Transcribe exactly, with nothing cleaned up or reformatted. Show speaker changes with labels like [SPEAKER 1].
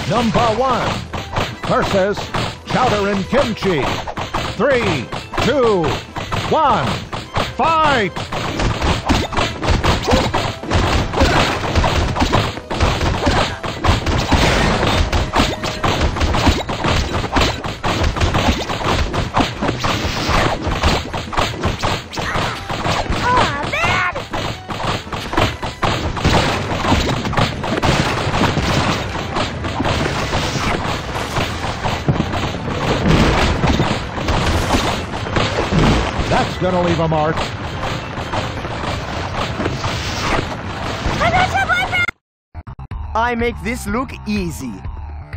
[SPEAKER 1] Numbuh one versus Chowder Kimchi. Three, two, one, fight! That's gonna leave a mark.
[SPEAKER 2] I make this look easy.